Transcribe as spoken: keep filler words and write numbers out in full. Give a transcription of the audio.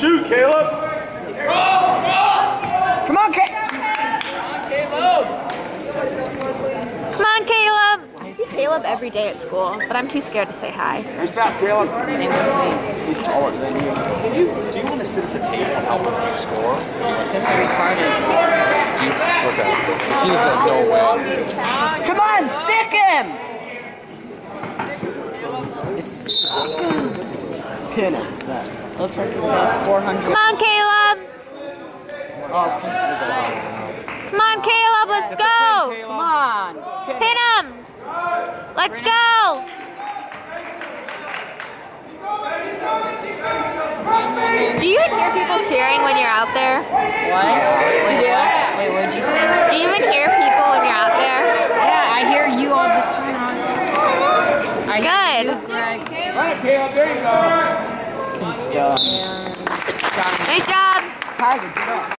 shoot, Caleb. Come on, Caleb. Come on, Caleb. I see Caleb every day at school, but I'm too scared to say hi. Nice job, Caleb. Same with me. He's taller than you. Can you. Do you want to sit at the table and help him score? This is retarded. Do you? Okay. Because he doesn't have no way. Come on, stick him. It's pin him. Looks like it says four hundred. Come on, Caleb. Oh, please stop. Come on, Caleb. Let's go. Come on. Pin him. Let's go. Do you even hear people cheering when you're out there? What? Wait, You do? Wait, what did you say? Do you even hear people when you're out there? Yeah, I hear you all the time. I Good. Hear you, Greg. Right, Caleb, there you go. He's stuck. Nice job. Tiger, get up.